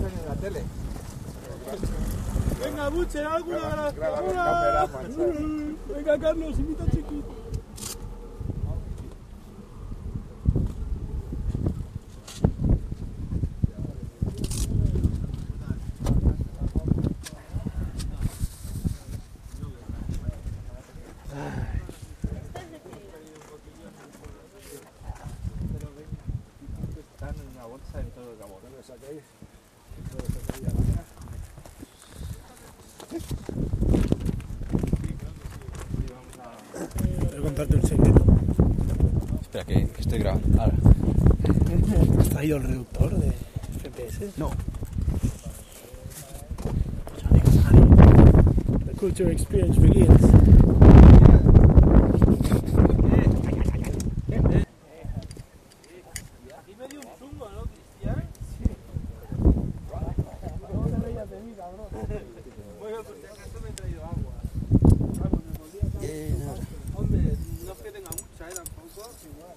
salen en la tele. Venga, Buche, alguna Grabar Venga, Carlos, invita a Chiquito. Están en una bolsa en todo el cabo. ¿Dónde sacáis? Voy a contarte un secreto. Espera, que estoy grabando. Ahora. ¿Has traído el reductor de FPS? No. The culture experience begins. Aquí me dio un chungo, ¿no, Cristian? Sí. No te reías de mí, cabrón. Bueno, pues si acaso me he traído agua. Hombre, no es que tenga mucha, tampoco. Igual.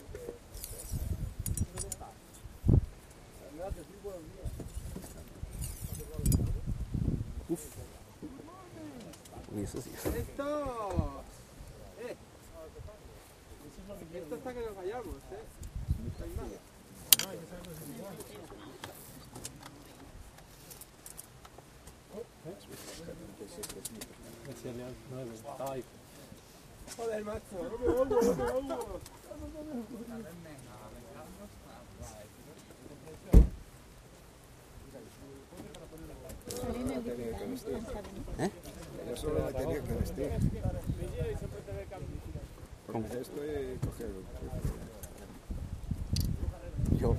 Uf. Uy, eso sí. ¡Esto! Esto está que nos fallamos, No está nada. Joder, macho, Yo solo me tenía que vestir. ¿Cómo? Esto y coger Yo.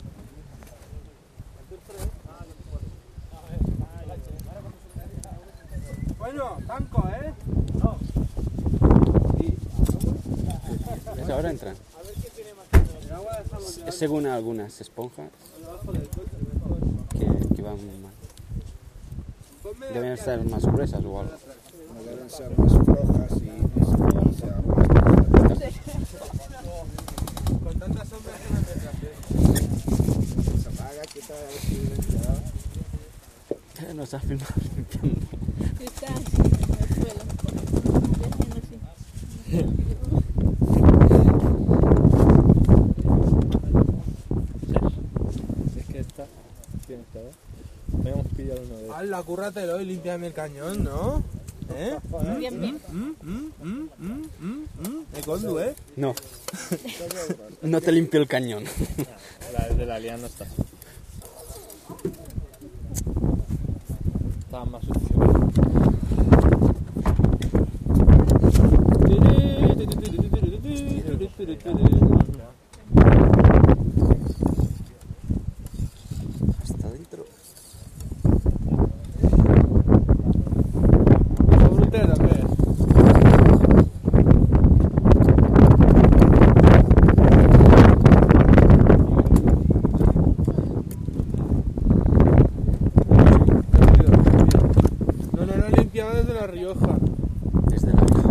Bueno, tanco, ¿Es ahora entran? Es según algunas esponjas que van mal. Deben ser más gruesas o algo. no deben ser más flojas y no se Con tantas sombras que no me traje. se apaga, quita el ventilador. Nos ha filmado limpiando. Está así en el suelo. Y haciendo así. Es que esta tiene todo. Podemos pillar uno de estos. ¡Hala, cúrratelo y límpiame el cañón, ¿no? Bien, bien. ¿Me condu, No. No te limpio el cañón. La de la liana no está. Estaba más sucio. Hasta dentro. ¿Brutero qué? No he limpiado desde La Rioja. Desde la vieja.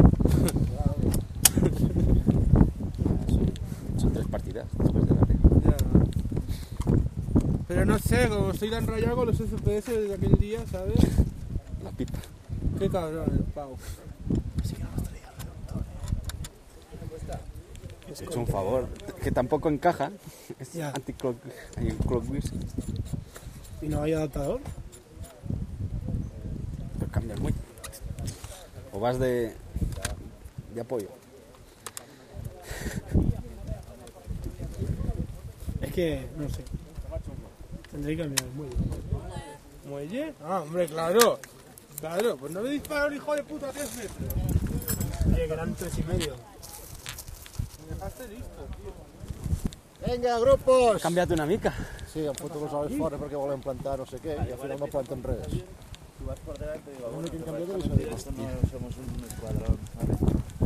Son 3 partidas después de la vieja. Ya. Pero no sé, como estoy tan rayado con los FPS desde aquel día, ¿sabes? La pipa. Qué cabrón el pavo. Has hecho un favor. Que tampoco encaja. Es Ya. anti-clockwise. ¿Y no hay adaptador? Pero cambias muy. O vas de apoyo. Es que, no sé. Tendré que cambiar el muelle. ¿Muelle? Ah, hombre, claro. Claro, pues no me disparó el hijo de puta 3 metros. Oye, que eran 3,5. Me dejaste listo, tío. Vinga, grupos! Cámbiate una mica. Sí, han fotut los ales fora perquè volen plantar no sé què i al final no planten res. Tú vas por delante y digo, L'únic que han canviat és correctamente, això. esto no somos un escuadrón, ¿sabes?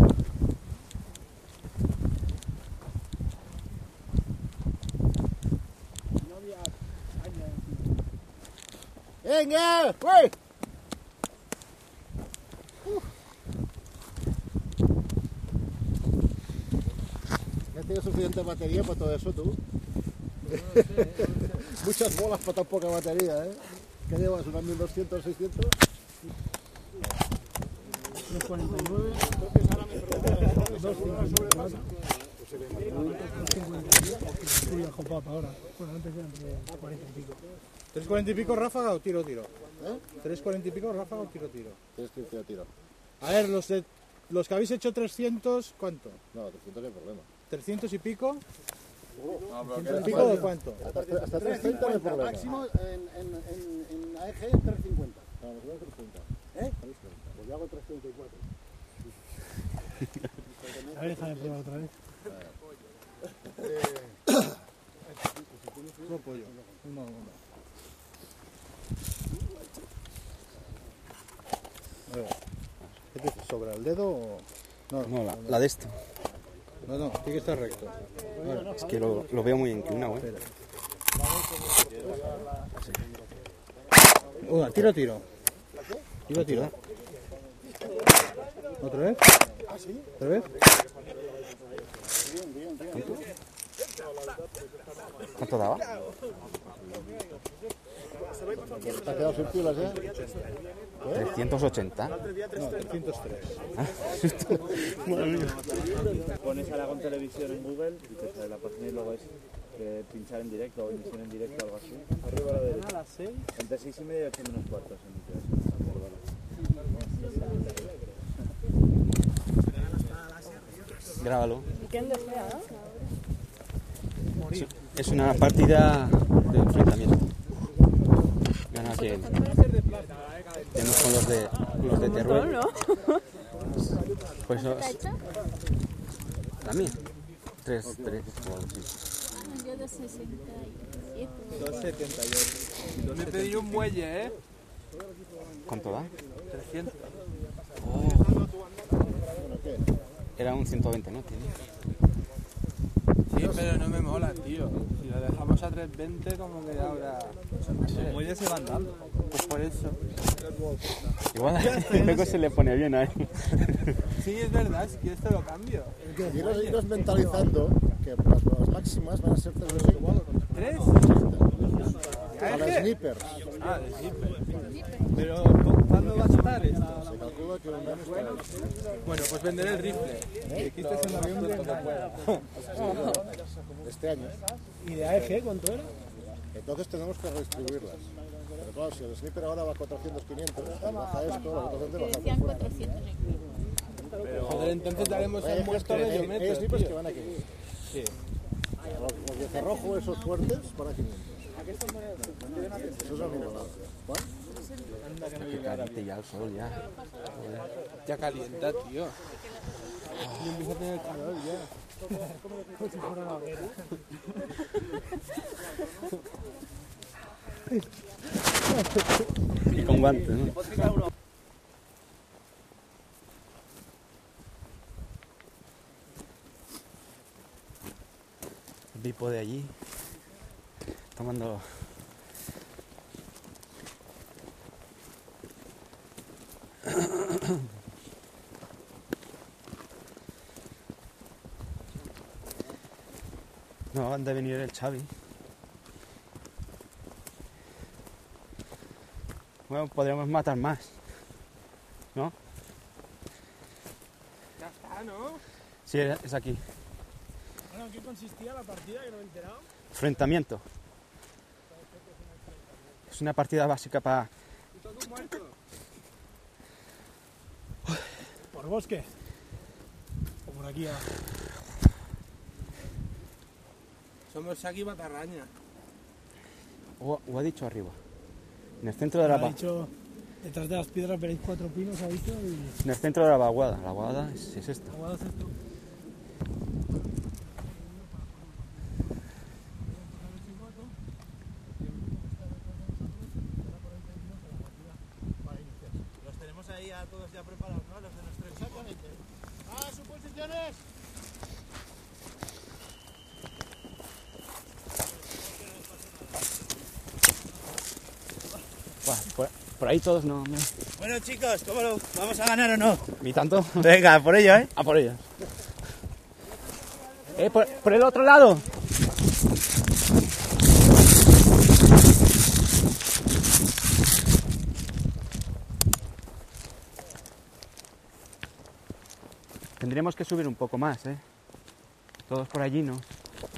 Vinga! Ui! ¿Ya tienes suficiente batería para todo eso tú? No sé. Muchas bolas para tan poca batería, ¿eh? ¿Qué llevas? ¿Unas 1200, 600? 349. 254. Uy, a Jopapa ahora. Bueno, antes eran 340 y pico. 340 y pico ráfaga o tiro tiro. ¿Eh? 340 y pico ráfaga o tiro tiro. 300 tiro. A ver, los que habéis hecho 300, ¿cuánto? No, 300 no hay problema. 300 y pico. ¿300 ¿Y pico de cuánto? Hasta 330 no hay problema. Máximo en AEG 350. No, nosotros 330. ¿Eh? Pues yo hago 334. A ver, déjame probar otra vez. No pollo. Uno. A ver. ¿Qué te dices? ¿Sobra el dedo o...? No, la de esto. No, tiene que estar recto. Es que lo veo muy inclinado, ¿eh? Una, tiro. Tiro. ¿Otra vez? ¿Otra vez? ¿Cuánto daba? Te has quedado sin pilas, ¿eh? 380. No, 303. Pones Aragón Televisión en Google y te sale la página y luego es pinchar en directo o emisión en directo o algo así. Arriba a la derecha. A las 6. Entre 6 y media y 8 menos cuartos en Grábalo. ¿Y qué han deseado? Es una partida de enfrentamiento. Gana que tenemos con los de Teruel. ¿No? Pues eso ¿Está hecha? también. 3 o algo así. Yo de 67. 278. Me pedí un muelle, ¿eh? ¿Cuánto da? 300. Era un 120, ¿no? Tiene. Sí, pero no me mola, tío. Si lo dejamos a 320, como que ahora... Los muelles se van dando. Pues por eso. Igual luego se le pone bien ahí. Sí, es verdad, si quieres te lo cambio. Iros mentalizando que las máximas van a ser 350. ¿3? Para snippers. Ah, de zipper. Pero, ¿cuándo va a estar esto? Se calcula que un año está ahí. Bueno, pues venderé el rifle. Dijiste en noviembre. Este año. ¿Y de AEG cuánto era? Entonces tenemos que redistribuirlas. Pero claro, si el sniper ahora va a 400, 500, si baja esto, la votación Que baja por decían fuera. 400. Joder, entonces daremos el muerto a medio Hay metro, snipers que tío. van a 500. Sí. Los de cerrojo, esos fuertes, van a 500. Eso es la misma nada. ¿Cuál? Que caliente ya el sol, ya. Ya calienta, tío. Yo empiezo a tener calor ya. Como si fuera una hoguera. Y con guantes, ¿no? El Bipo de allí tomando no, han de venir el Xavi. Bueno, podríamos matar más, ¿no? Ya está, ¿no? Sí, es aquí. Bueno, ¿en qué consistía la partida que no me he enterado? Enfrentamiento. Es una partida básica para... ¿Y todo muerto? ¿Por bosque? ¿O por aquí abajo? Somos Saki y Batarraña. O ha dicho arriba. En el centro de la Ha dicho, detrás de las piedras veréis 4 pinos, ha dicho, y... En el centro de la vaguada. La vaguada es esta. ¿Aguado es esto? Los tenemos ahí a todos ya preparados, ¿no? Los de nuestro equipo. ¡Ah, sus posiciones! Por ahí todos no. Bueno, chicos, ¿cómo lo vamos a ganar o no? ¿Ni tanto? Venga, por ello, ¿eh? A por ella. Por el otro lado. Tendríamos que subir un poco más, ¿eh? Todos por allí, ¿no?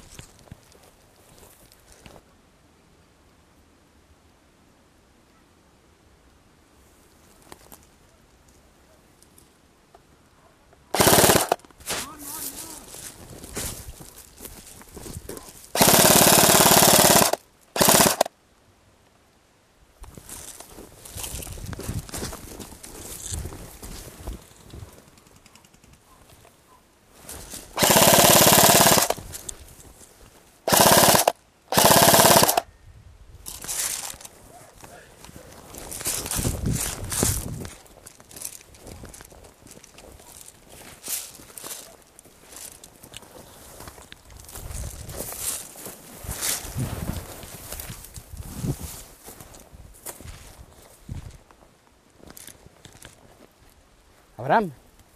Abraham.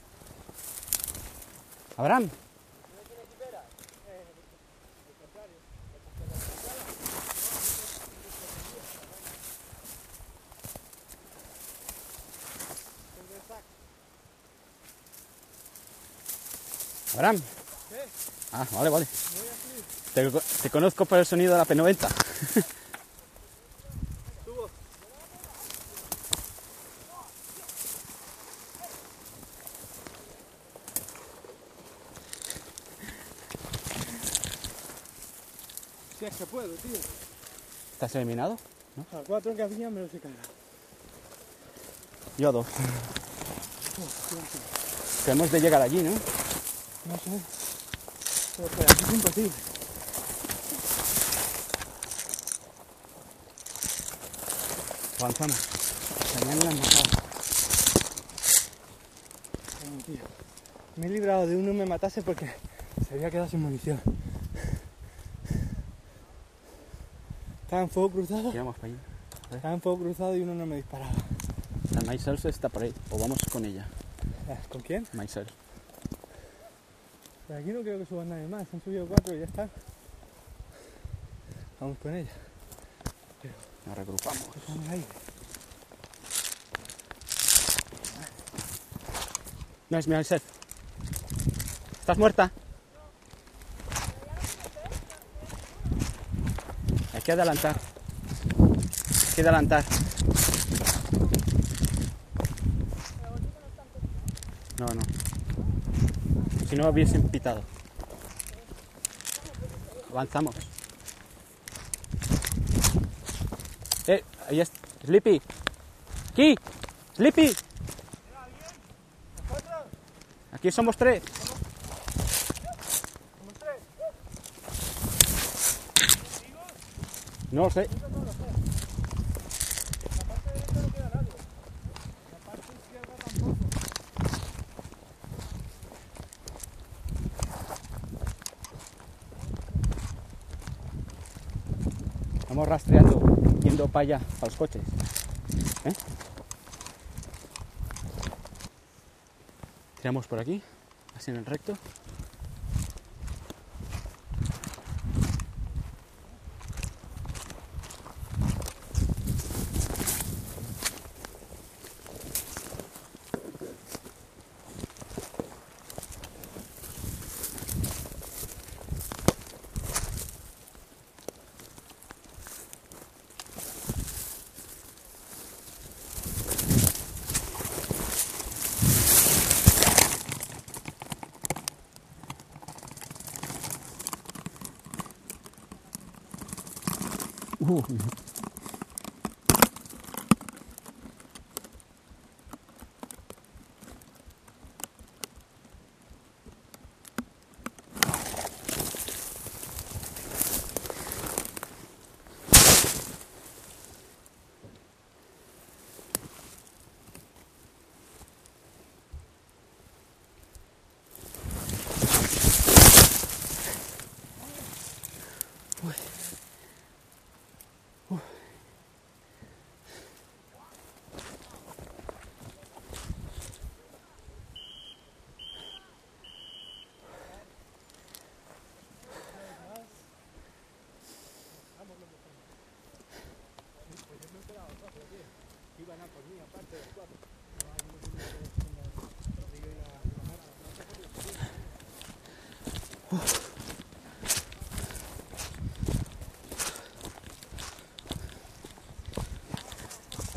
Abraham. Abraham. Ah, vale, vale. Te conozco por el sonido de la P90. Si es que puedo, tío. ¿Estás eliminado? A 4 que había me los he cargado. Yo a 2. Tenemos de llegar allí, ¿no? No sé. Pero por aquí es imposible. Avanzamos. También la han matado. Ay, tío. Me he librado de uno me matase porque se había quedado sin munición. Estaba en fuego cruzado. Tiramos para allí. Estaba en fuego cruzado y uno no me disparaba. La Myself está por ahí. O vamos con ella. ¿Con quién? Myself. Por aquí no creo que suban nadie más. Han subido 4 y ya está. Vamos con ella. Nos regrupamos. Estamos ahí. No es Myself. ¿Estás muerta? Hay que adelantar. Hay que adelantar. No, no. Si no hubiesen pitado. Avanzamos. Ahí es. Sleepy. Aquí. Sleepy. Aquí somos 3. No lo sé. Vamos rastreando, yendo para allá, para los coches. ¿Eh? Tiramos por aquí, así en el recto.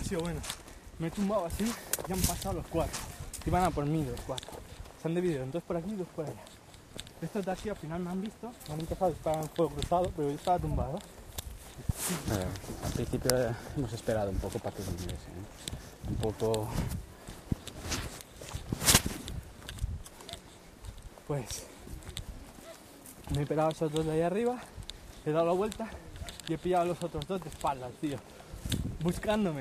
sido bueno. Me he tumbado así y han pasado los 4. Iban a por mí los 4. Se han dividido en 2 por aquí y 2 por allá. Estos de aquí al final me han visto, me han empezado a disparar en fuego cruzado, pero yo estaba tumbado. Al principio hemos esperado un poco para que viniese, ¿eh? Un poco... Pues me he pegado a esos 2 de ahí arriba, he dado la vuelta y he pillado a los otros 2 de espaldas, tío. Buscándome.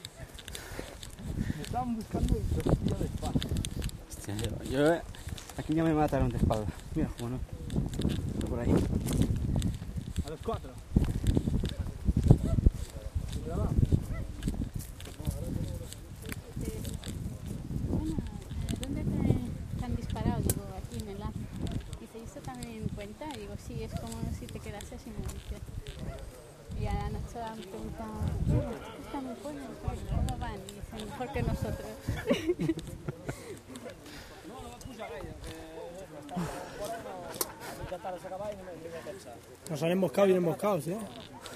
Me estaban buscando y los he pillado de espaldas. Hostia, yo aquí ya me mataron de espalda. Mira, cómo no. Por ahí. A los 4. Bueno, ¿dónde te han disparado? Digo, aquí en el A. Y se hizo también en cuenta. Y digo, sí, es como si te quedases sin munición. Y a la noche han preguntado, ¿están muy buenos? ¿Cómo van? Y dicen, mejor que nosotros. Nos han emboscado bien emboscados, ¿eh?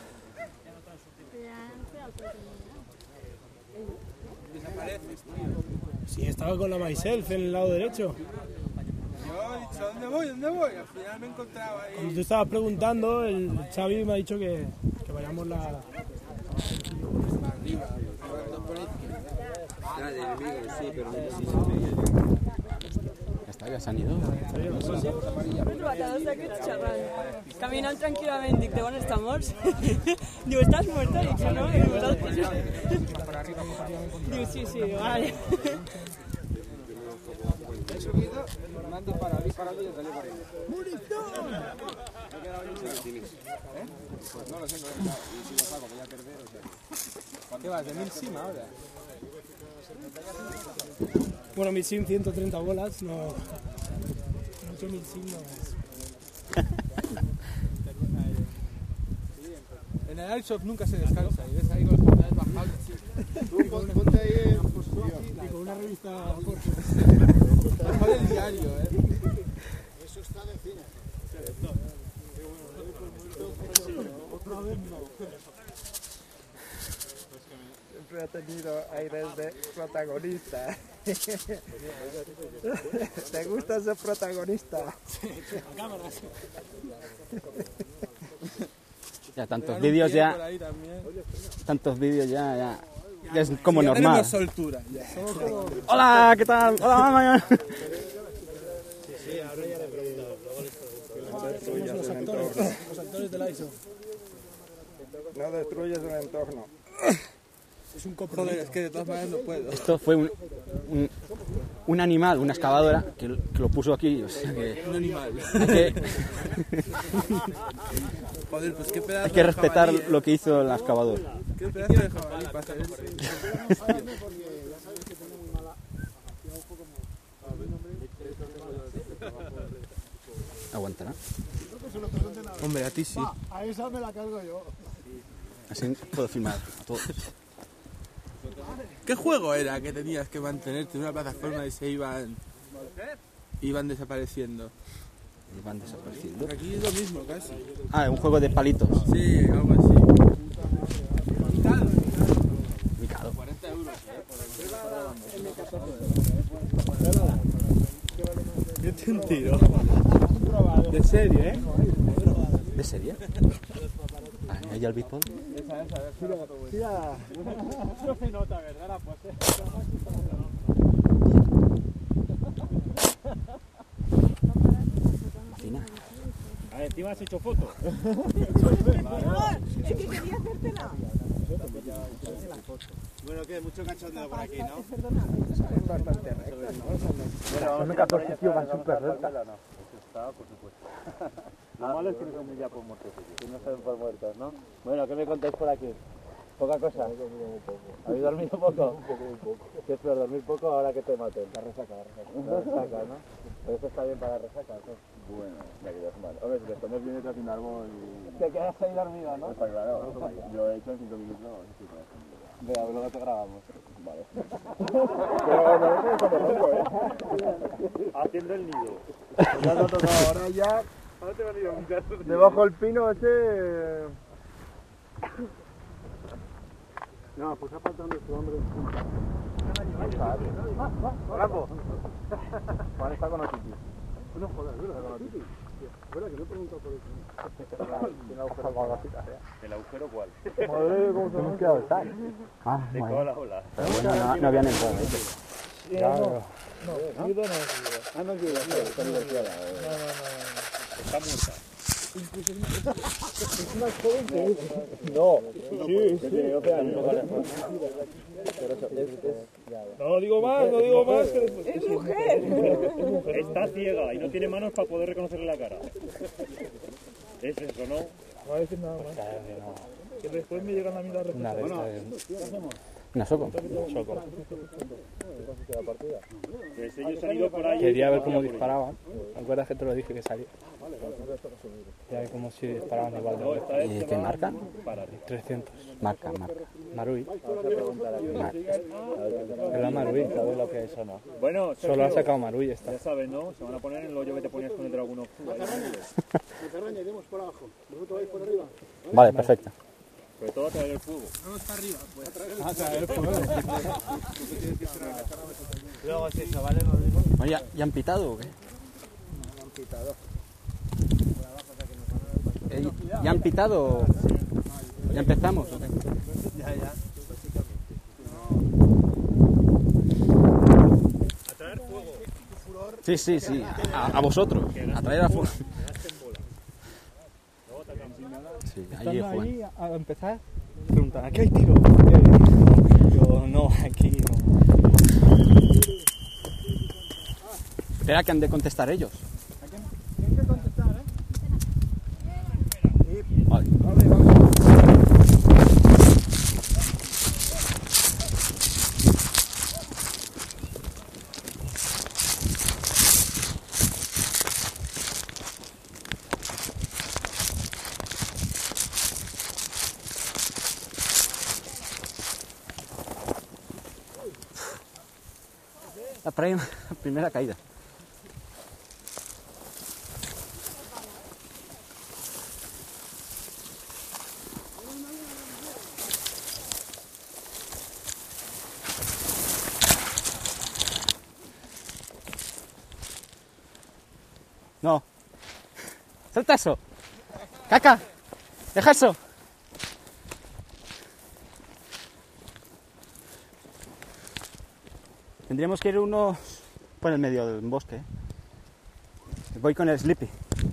Sí, estaba con la myself en el lado derecho. Yo he dicho, ¿dónde voy? ¿Dónde voy? Al final me encontraba ahí. Cuando tú estabas preguntando, el Xavi me ha dicho que vayamos la... Ya está, ya se han ido. Uns matadors d'aquests xerrant, caminant tranquil·lament, dic, on estamos? Diu, ¿estás muerto? Dic, no, i vosaltres... Diu, sí, vale. He subido, me han disparado y yo salí por ahí. ¡Munición! Pues no lo sé, no lo sé. Y si lo saco voy a perder, o sea. ¿Qué vas? ¿De 1000 sim ahora? Bueno, mi sim 130 bolas, no... Mucho mi sim no es. En el Airsoft nunca se descansa y ves ahí con los pantalones bajados. Tú ponte ahí en posición. Con una revista... Mejor el diario, Eso está de cine. Otra vez no. Siempre ha tenido aires de protagonista. ¿Te gusta ser protagonista? Ya tantos vídeos ya... Tantos vídeos ya es como normal. Tenemos soltura. Ya. Hola, ¿qué tal? Hola, mamá. Sí, ahora ya le pregunto. Somos los actores del ISO. No destruyes un entorno. Es un compromiso. Joder, es que de todas maneras no puedo. Esto fue un animal, una excavadora, que lo puso aquí. O sea que Un animal. Joder, pues qué pedazo hay que respetar de jabalí, lo que hizo la excavadora. Qué pedazo de jabalí para hacer eso. Aguantará. Hombre, a ti sí. A esa me la cargo yo. Así puedo filmar a todos. ¿Qué juego era que tenías que mantenerte en una plataforma y se iban desapareciendo? Y van desapareciendo. Aquí es lo mismo casi. Ah, un juego de palitos. Sí, algo así. Mikado. 40 euros, Yo te un tiro. De serie, ¿eh? ¿De serie? ¿Hay el béisbol? Mira. No se nota, ¿verdad? La pose. Fina. A ver, encima has hecho foto. Es que quería hacértela. Bueno, que mucho cachondeo por aquí, ¿no? Son bastante rectas, ¿no? Son 14 tío, van súper rectas. Está, por supuesto. Lo malo es que no son ya por muertos, que no se ven por muertos, ¿no? Bueno, ¿qué me contáis por aquí? ¿Poca cosa? ¿Habéis dormido poco? Un poco. ¿Qué es peor, dormir poco o ahora que te maten? La resaca. La resaca, ¿no? Pero eso está bien para la resaca, ¿no? Bueno, me quedas mal. Hombre, si te pones bien detrás de un árbol y... Te quedas ahí dormido, ¿no? Está claro. Yo he hecho en 5 minutos, sí, venga, luego te grabamos. Vale. Pero no sé cómo ronco, ¿eh? Haciendo el nido. Ya te ha tocado, ahora ya... Ahora te va a ir un gato. Debajo del pino ese... No, pues ha faltado nuestro hombre en punta. ¡Rambo! Juan está con Otiti. No jodas, ¿verdad? Con Otiti. ¿Verdad que no he preguntado por eso? ¿Tiene agujero con la cita? ¿El agujero cuál? Madre, ¿cómo se llama? Ah, De bueno. todas las olas. Pero bueno, no habían entrado. No, ayuda no. Ah, no ayuda. Está divorciada. Está muerta. Es más joven que él. No, sí. Tiene 12 años. No digo más, no digo más. ¡Es mujer! Está ciega y no tiene manos para poder reconocerle la cara. Es eso, ¿no? No voy a decir nada más. Que después me llegan a mí las respuestas. Una soco. Pues ellos han ido por ahí. Quería ver cómo disparaban. ¿Te acuerdas que te lo dije que salía? Ya ver cómo si disparaban igual de golpe. ¿Y qué marca? 300. Marca. Marui. Marca. Es la Marui, ¿sabes lo que es o no? Bueno, Solo ha sacado Marui esta. ya sabes, ¿no? Se van a poner en el hoyo que te ponías con el dragón oscuro. Macarraña, iremos por abajo. ¿Vosotros vais por arriba? Vale, perfecto. Sobre todo a traer el fuego. Vamos para arriba, pues. Luego es eso, ¿vale? Oye, ¿ya han pitado o qué? ¿Ya han pitado o ya empezamos o qué? Ya. A traer fuego. Sí. A vosotros. A traer a fuego. Sí, ahí es Juan. Ahí, a empezar, preguntan, ¿aquí hay tiro? Yo, no, aquí no. Espera que han de contestar ellos. Tienen que contestar, ¿eh? Vale. La primera caída. No. Suelta eso. Caca. Deja eso. Tendríamos que ir unos por el medio del bosque. Voy con el Sleepy.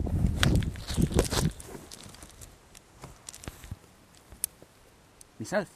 Misal.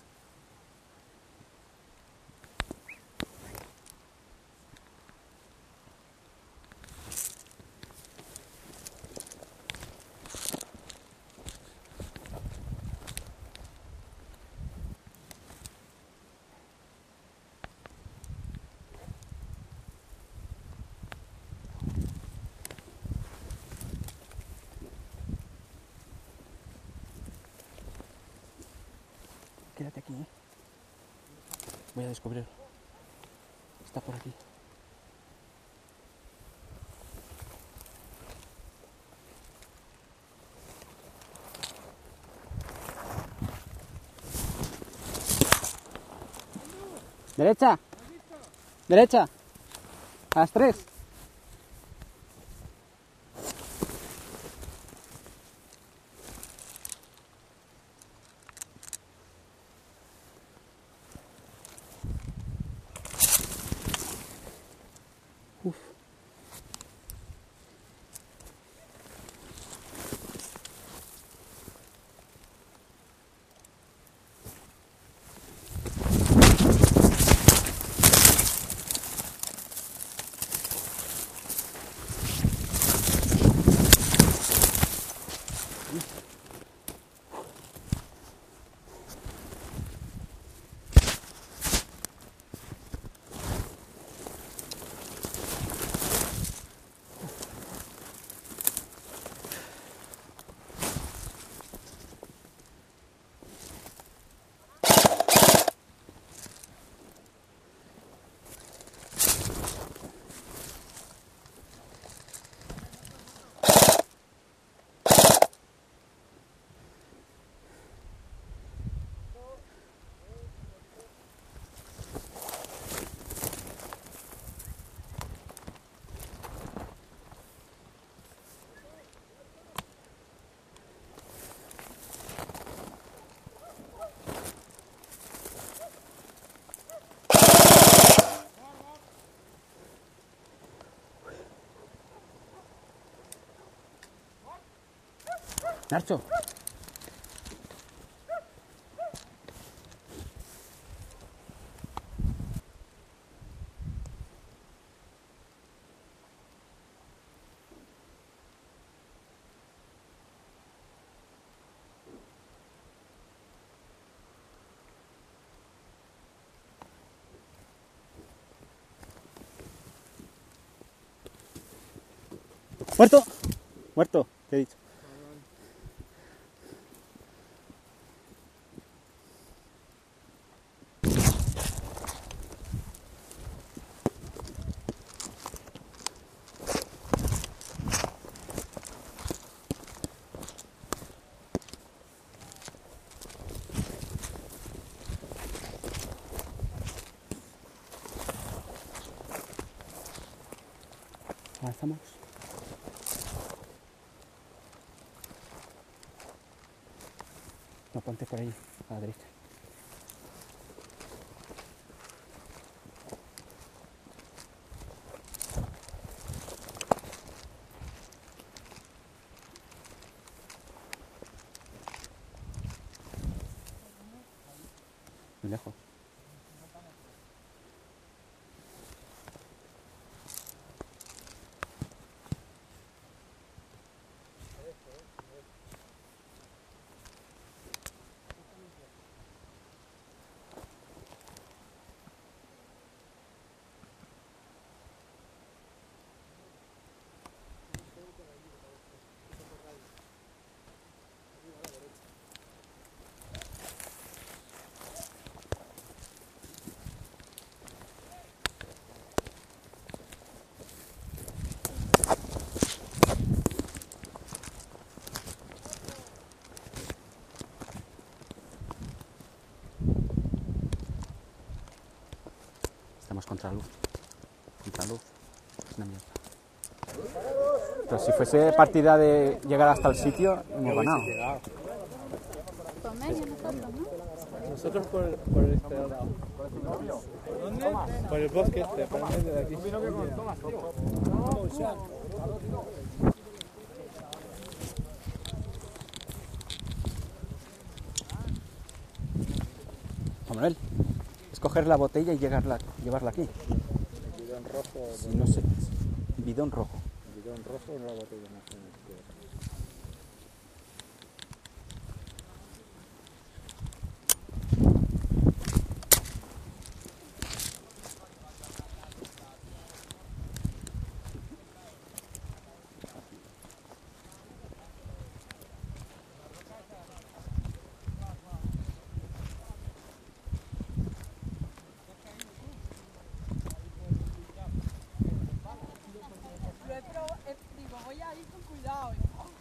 Quédate aquí, ¿eh? Voy a descubrirlo. Está por aquí. Derecha. Derecha. A las 3. Nacho. ¡Muerto! Muerto, te he dicho. Avanzamos. No, ponte por ahí, a la derecha. Muy lejos. Estamos contra luz. Contra luz. Una mierda. Pero si fuese partida de llegar hasta el sitio, hemos ganado. Por medio nosotros, ¿no? Nosotros por este lado. ¿Dónde? Por el bosque este, por el medio de aquí. Juan Manuel, es coger la botella y llevarla aquí. Bidón rojo. Si no sé, bidón rojo. Bidón rojo en la botella, no sé. Digo, voy a ir con cuidado.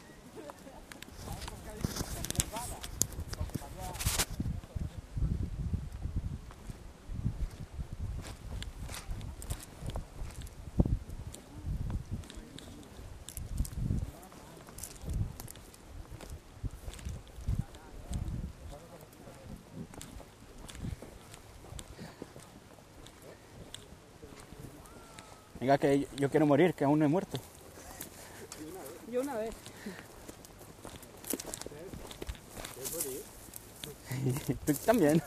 Venga, que yo quiero morir, que aún no he muerto. Yo una vez. Tú también.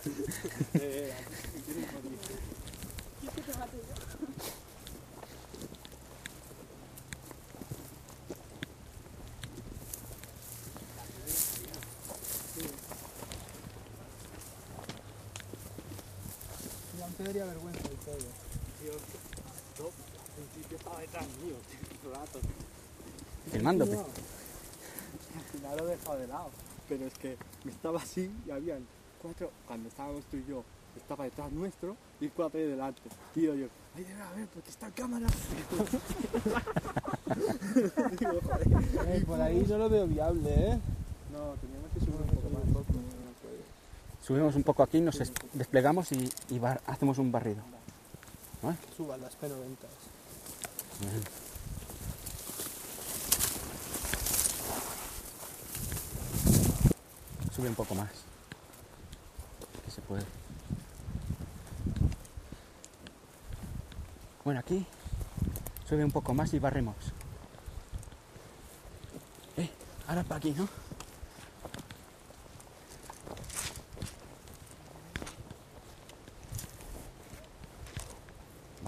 Ya me daría vergüenza y todo. Yo, en principio estaba detrás mío, todo el rato. Filmándote. Al final lo he dejado de lado. Pero es que me estaba así y habían 4, cuando estábamos tú y yo, estaba detrás nuestro y 4 ahí delante. Y yo, ay, debe haber, porque está en cámara. Digo, joder. Por ahí no lo veo viable, ¿eh? No, teníamos que subir un poco más. Subimos un poco aquí, nos desplegamos y hacemos un barrido. ¿Vale? Suban las P90. Bien. Sube un poco más. Que se puede. Bueno, aquí sube un poco más y barremos. Ahora para aquí, ¿no?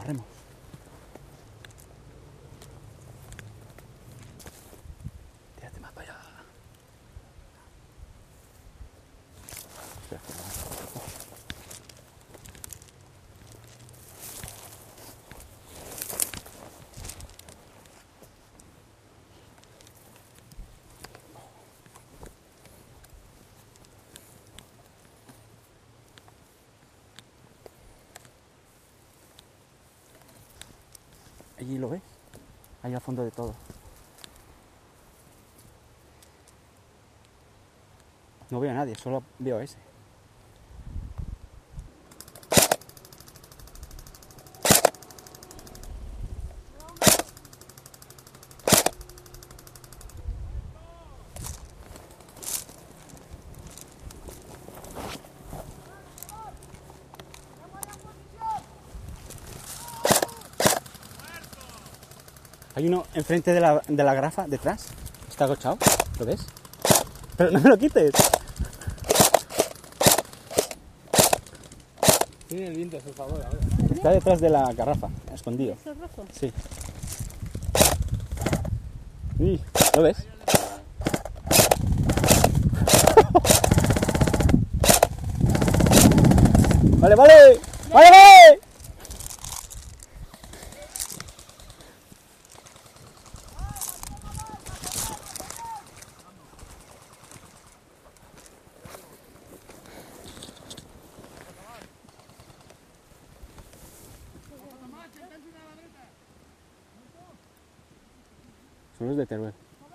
remos. Tírate más para allá. Espera, allí lo ves, ahí al fondo de todo. No veo a nadie, solo veo a ese. Hay uno enfrente de la grafa, detrás. Está agachado, ¿lo ves? Pero no me lo quites. Tiene el viento a su favor ahora. Está detrás de la garrafa, escondido. ¿Eso es rojo? Sí. Sí, ¿lo ves? ¡Vale, vale! ¡Vale, vale! Son los de Teruel.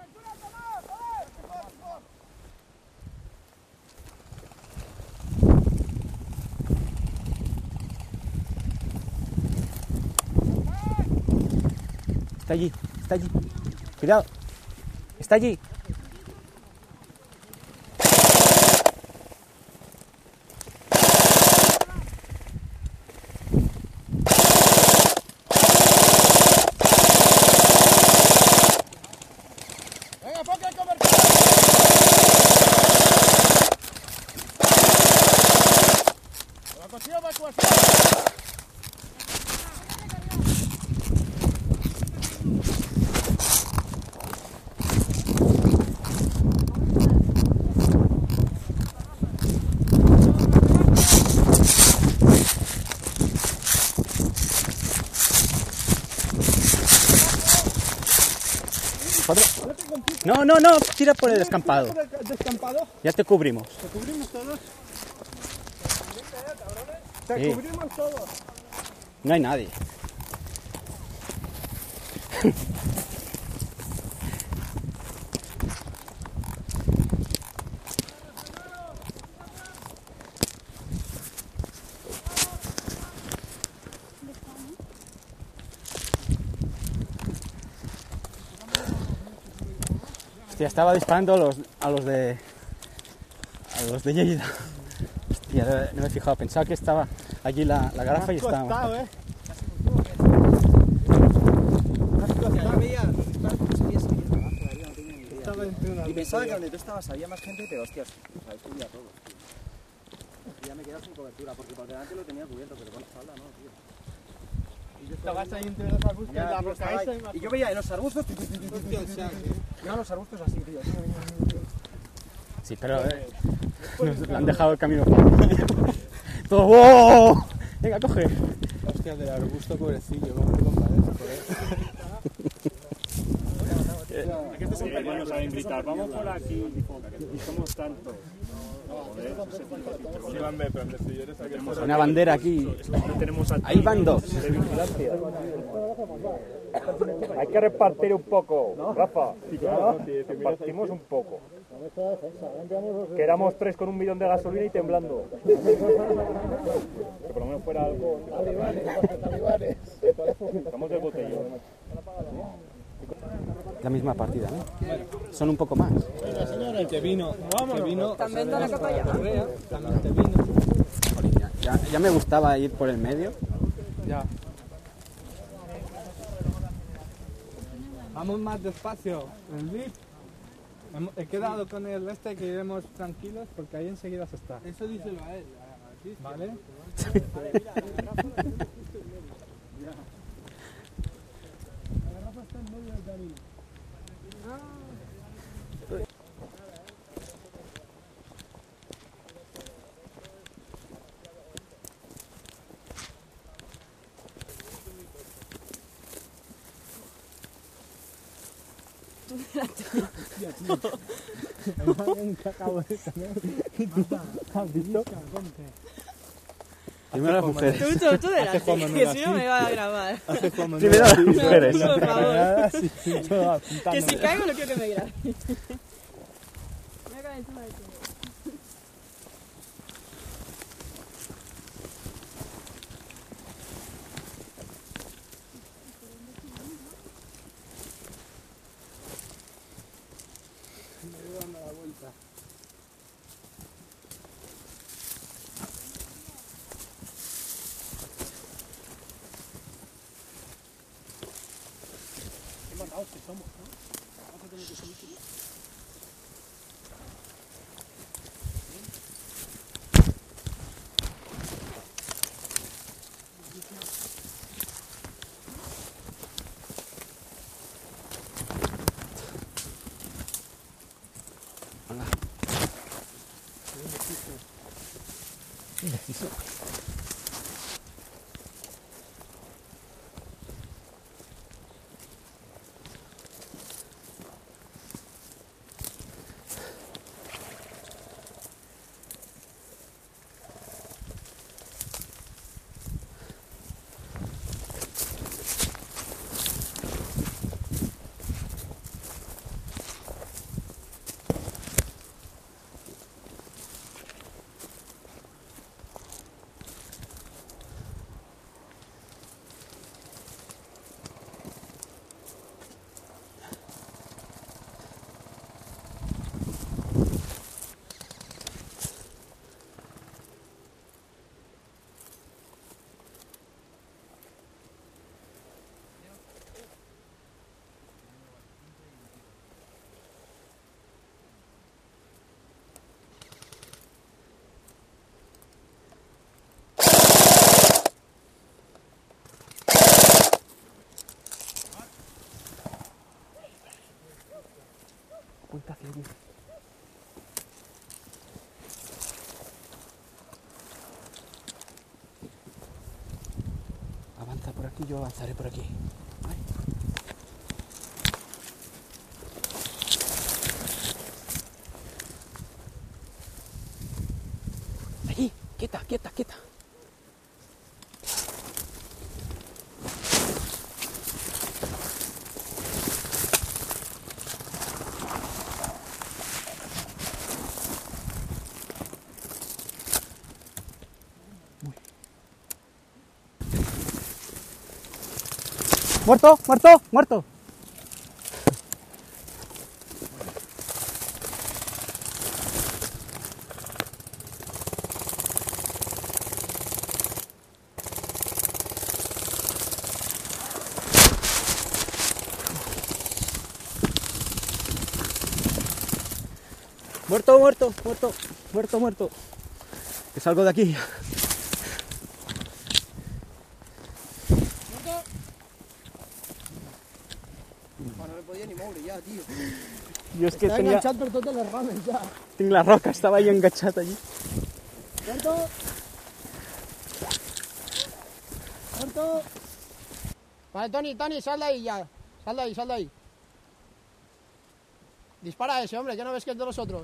Está allí, está allí. Cuidado. Está allí. No, no, no, tira por el descampado. ¿Descampado? Ya te cubrimos. ¿Te cubrimos todos? Sí. ¿Te cubrimos todos? No hay nadie. Hostia, estaba disparando a los de Lleida. Hostia, no me he fijado, pensaba que estaba allí la garrafa y estaba. Costado, ¿eh? Y pensaba que donde tú estabas había más gente, pero hostias, o sea, subía todo, tío. Y ya me he quedado sin cobertura, porque por delante lo tenía cubierto, pero con la espalda no, tío. Y yo estabas ahí entre los arbustos, Ya, la tío, roca estaba esa ahí. y Y yo veía en los arbustos, Hostia, los arbustos así, tío. Sí, pero nos han dejado el camino fácil. Todo. ¡Oh! Venga, coge. Hostia, del arbusto, pobrecillo, cómo te compadezco, ¿Quién nos va a invitar? Vamos por aquí. Y somos tantos. Una bandera aquí. Ahí van dos. Hay que repartir un poco, Rafa. Repartimos un poco. Que éramos 3 con 1 millón de gasolina y temblando. Que por lo menos fuera algo. Estamos de botellón. La misma partida, ¿no? Son un poco más. El que vino, También da la capa ya. también te vino. Ya me gustaba ir por el medio. Ya. Vamos más despacio. El VIP. He quedado con el que iremos tranquilos porque ahí enseguida se está. Eso díselo a él. ¿Vale? camino. Hostia, tío. Un cacao de esta, ¿no? ¿Has visto? Primero las mujeres. Tú delante, que si no me va a grabar. Primero las mujeres. Por favor. Que Que si caigo no quiero que me grabe. Me voy a caer encima de ti. Apunta hacia allí. Avanza por aquí, yo avanzaré por aquí. Ay. Allí, quieta, quieta, quieta. ¡Muerto! ¡Muerto! ¡Muerto! Muerto, muerto, muerto, muerto, muerto. Que salgo de aquí. No me podía ni moure ya, tío. Yo es que Està tenía... enganxat per totes les rames ja. Tinc la roca, estaba ahí enganchada allí. Muerto. Muerto. Vale, Tony, sal de ahí ya. Sal de ahí. Dispara a ese, hombre, que no ves que es de los otros.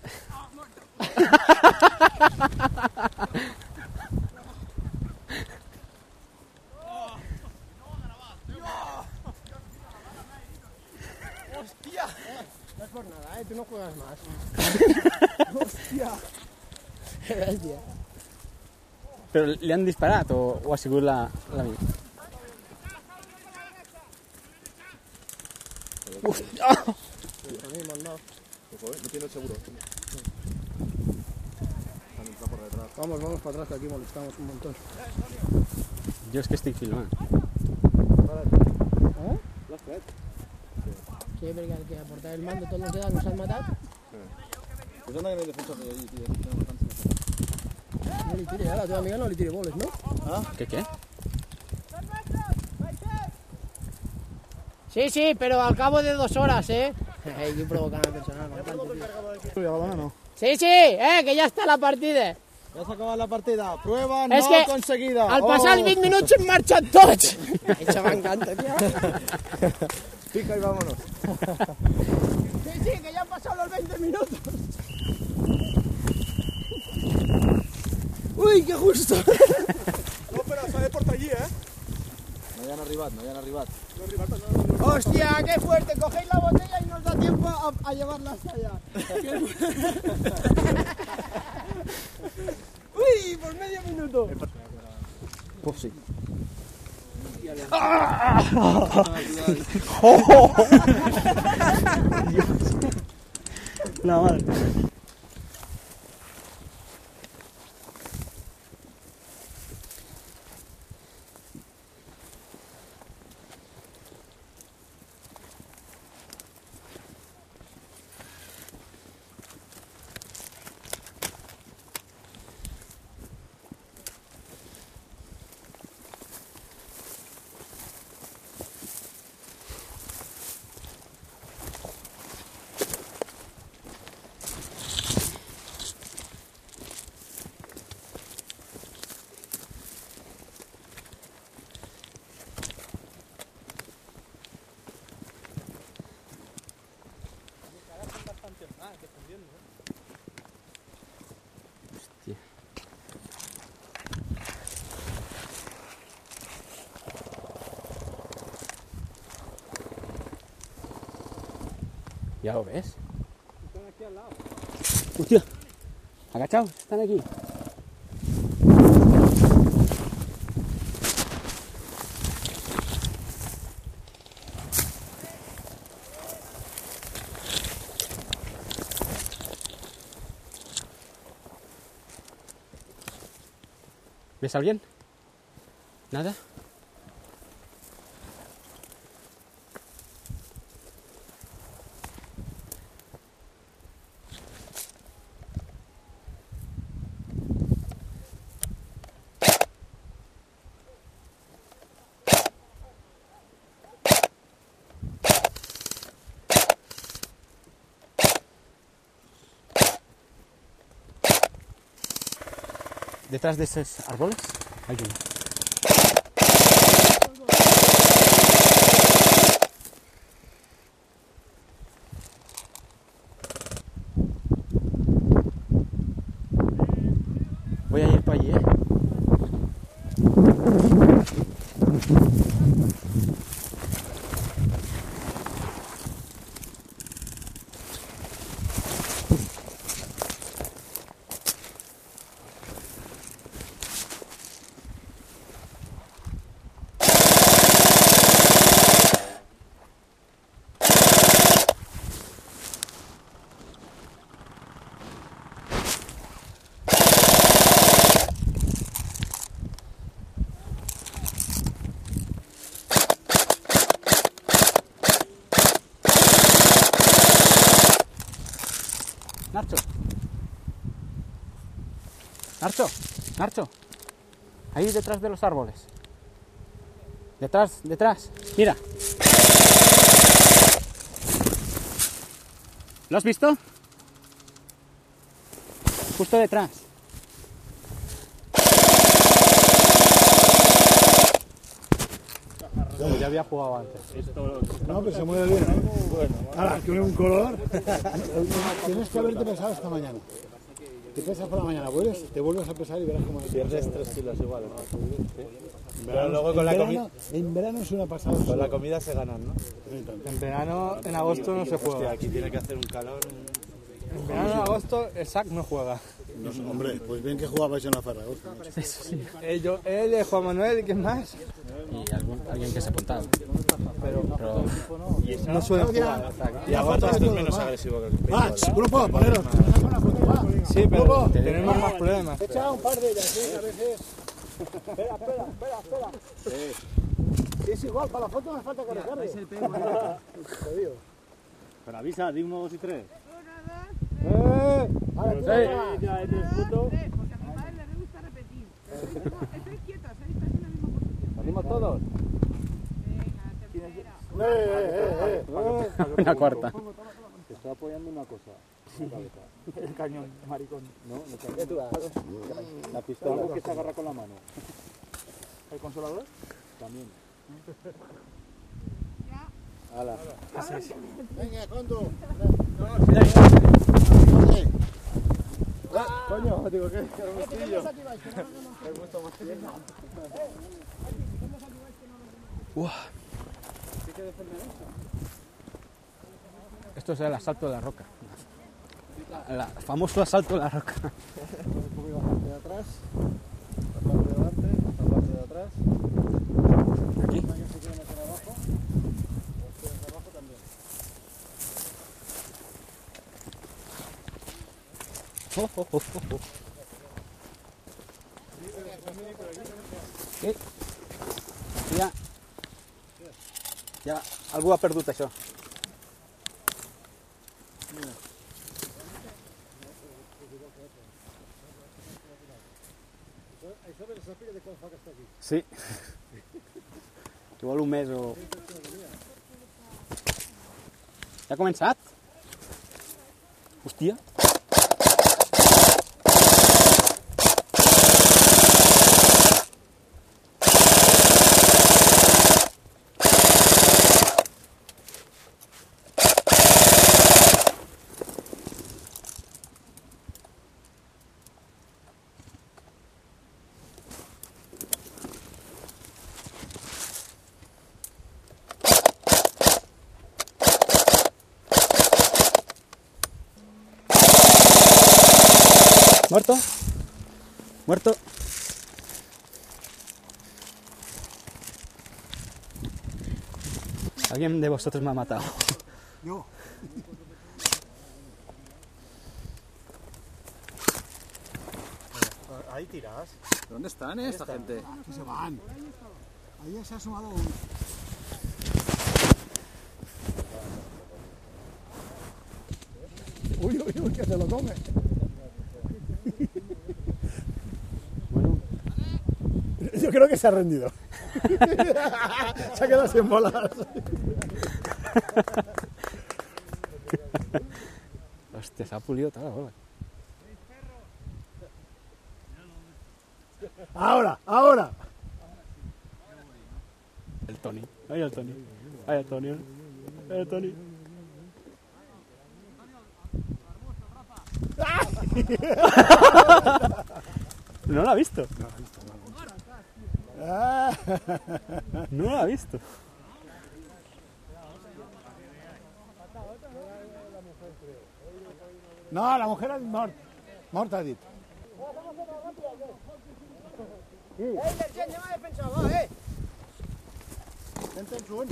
¡Hostia! No es por nada, tú no juegas más. ¡Hostia! ¡Qué bestia! Pero le han disparado o ha sigut la mina? ¡Hostia! A mí me han dado. No tiene el seguro. Han entrado por detrás. Vamos para atrás, que aquí molestamos un montón. Jo és que estic filmant. L'has fet? Sí, perquè el que portava el mando tots els edats nos han matat. Pues anda que no hay defensas de allí, tío. No li tiri, a la teva amiga no li tiri boles, no? ¿Ah? Què? Sí, sí, pero al cabo de 2 horas, ¿eh? Yo provocando personal. No. Sí, sí, que ya está la partida. Ya se acaba la partida. Prueba Es no que conseguida. Al pasar 20 minutos marchan tots. Això m'encanta, tío. Pica y vámonos. Sí, sí, que ya han pasado los 20 minutos. Uy, qué justo. No, espera, sale por allí, No hayan arribat, no hayan arribat. Hostia, qué fuerte. Cogéis la botella y nos da tiempo a llevarla hasta allá. Uy, por medio minuto. Pues sí. La madre. ¿Ya lo ves? Están aquí al lado. Hostia. Agachaos, están aquí. ¿Ves a alguien? ¿Nada? Detrás de esos árboles hay uno. Voy a ir para allí, Narcho. Narcho. Narcho. Ahí detrás de los árboles. Detrás, detrás. Mira. ¿Lo has visto? Justo detrás. Ya había jugado antes. No, pero se mueve bien, ¿eh? Bueno, ahora, que un color. Tienes que haberte pesado esta mañana. Te pesas por la mañana, ¿vuelves? Te vuelves a pesar y verás cómo... Pierdes 3 kilos igual, ¿no? Pero luego con la comida... En verano es una pasada. Con la comida se ganan, ¿no? En verano, en agosto no se juega. Hostia, aquí tiene que hacer un calor. En verano, en agosto, el SAC no juega. No, hombre, pues bien que jugabais en la Zaragoza. Él, Juan Manuel, ¿y quién más? Y alguien que se apuntaba. Pero Y no suelen jugar. Y agosto esto es menos agresivo que el pecho. Ah, grupo, poneros. Sí, pero tenemos más problemas. Echa un par de ellas, a veces. Espera. Es igual, para la foto me falta cargar. Es el pego. Pero avisa, di 1, 2 y 3. Ya en el puto. Porque a mi madre le gusta repetir. Estoy quieta, ¿sabes? Estás en la misma posición. ¿Salimos todos? Venga, tercera. Una cuarta. Te estoy apoyando una cosa. El cañón, maricón. No, la pistola. Algo que se agarra con la mano. ¿El consolador? También. Ala. Venga, Condo. Coño, digo que hermosillo. Esto es el asalto de la roca. El famoso asalto de la roca. Un poquito la parte de atrás, la parte de delante, la parte de atrás. Aquí. Alguien se quiere meter abajo. Ustedes abajo también. Ja, algú ha perdut això. Això ve sàpiga de quan fa que està aquí. Sí. Igual un mes o... Ja ha començat? Hòstia. ¿Muerto? ¿Muerto? Alguien de vosotros me ha matado. Yo. Ahí tiras. ¿Dónde están esta gente? Que se van. Ahí se ha sumado uno. Uy, uy, uy, que se lo come. Yo creo que se ha rendido. Se ha quedado sin bolas. Hostia, se ha pulido toda la bola. Ahora, ahora. El Tony. Ahí el Tony. Ahí el Tony. Ahí el Tony. No lo ha visto. No lo ha visto. No, la mujer ha mort. Mort ha dit. L'Ergent, anem a defensar, va, Tens un.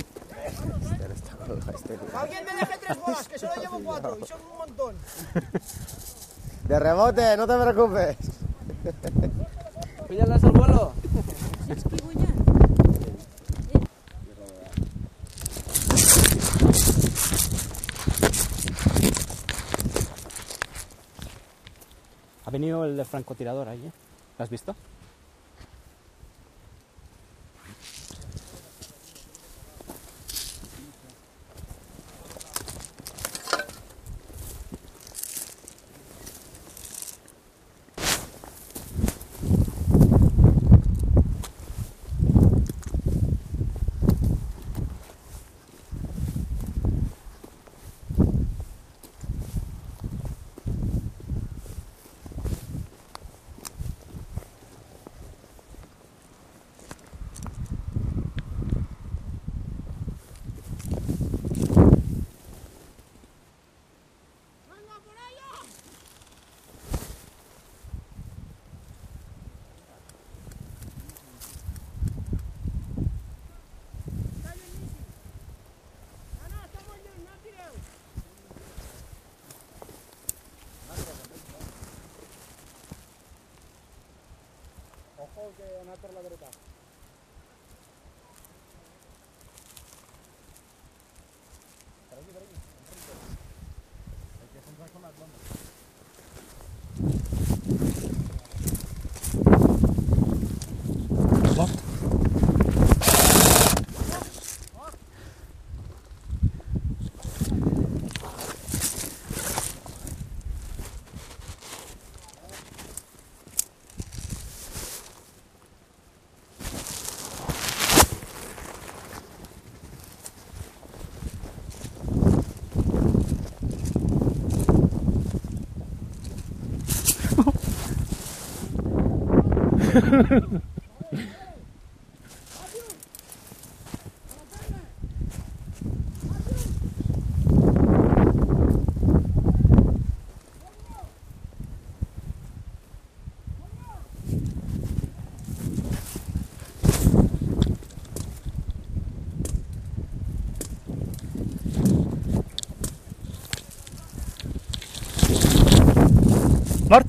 Alguien me deje 3 bolas, que solo llevo 4 y son un montón. De rebote, no te preocupes. Píllalas al vuelo. Ha venido el francotirador ahí, ¿eh? ¿Lo has visto? Ojo que ha anat per la dreta. Per aquí, per aquí. Hay que centrar con las bombas. Mort!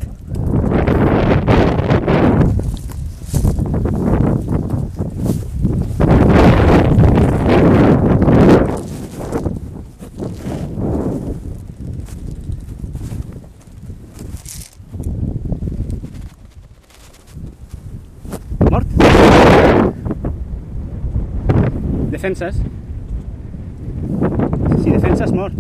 Mort! Defenses. Si defenses, mort.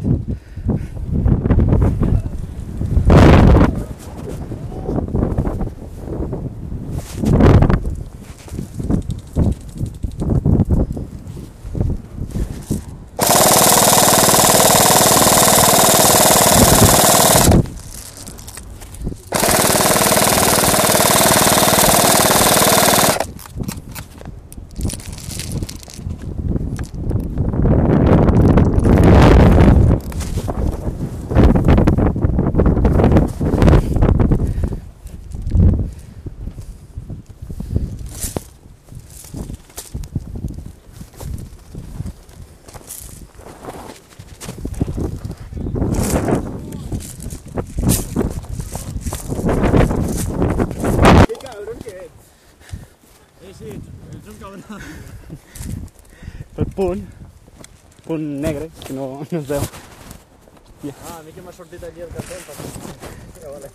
El punt negre, que no es veu. Hòstia. Ah, a mi que m'ha sortit allí el cartell. Ja, vale.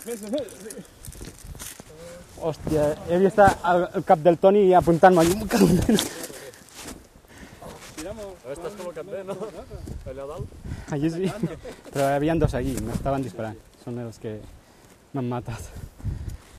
Hòstia, he vist el cap del Toni apuntant-me. Estàs col·locat bé, no? Allà dalt? Allí sí, però hi havia dos allí, m'estaven disparant. Són els que m'han matat.